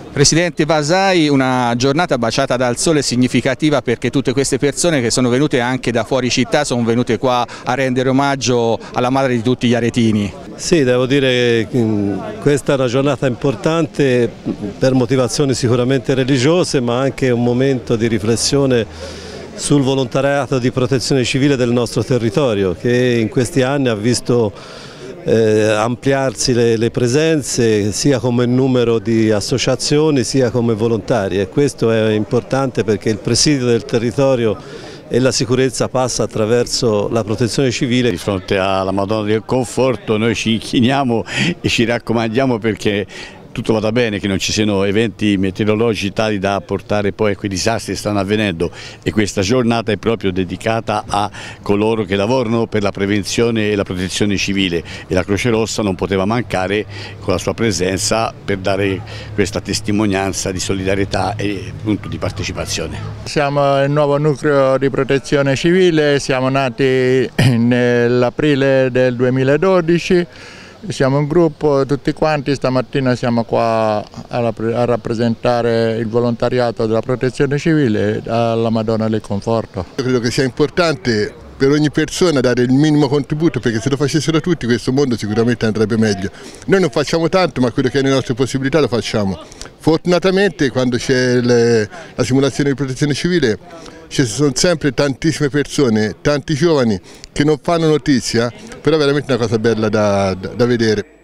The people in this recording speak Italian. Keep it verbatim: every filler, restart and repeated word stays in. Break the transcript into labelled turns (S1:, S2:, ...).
S1: Presidente Vasai, una giornata baciata dal sole significativa perché tutte queste persone che sono venute anche da fuori città sono venute qua a rendere omaggio alla madre di tutti gli aretini.
S2: Sì, devo dire che questa è una giornata importante per motivazioni sicuramente religiose, ma anche un momento di riflessione sul volontariato di protezione civile del nostro territorio, che in questi anni ha visto Eh, ampliarsi le, le presenze sia come numero di associazioni sia come volontari, e questo è importante perché il presidio del territorio e la sicurezza passa attraverso la protezione civile.
S3: Di fronte alla Madonna del Conforto noi ci inchiniamo e ci raccomandiamo perché tutto vada bene, che non ci siano eventi meteorologici tali da portare poi a quei disastri che stanno avvenendo, e questa giornata è proprio dedicata a coloro che lavorano per la prevenzione e la protezione civile, e la Croce Rossa non poteva mancare con la sua presenza per dare questa testimonianza di solidarietà e appunto di partecipazione.
S4: Siamo il nuovo nucleo di protezione civile, siamo nati nell'aprile del duemiladodici. Siamo un gruppo tutti quanti, stamattina siamo qua a rappresentare il volontariato della protezione civile alla Madonna del Conforto.
S5: Io credo che sia importante per ogni persona dare il minimo contributo, perché se lo facessero tutti questo mondo sicuramente andrebbe meglio. Noi non facciamo tanto, ma quello che è nelle nostre possibilità lo facciamo. Fortunatamente quando c'è la simulazione di protezione civile ci sono sempre tantissime persone, tanti giovani che non fanno notizia, però è veramente una cosa bella da, da, da vedere.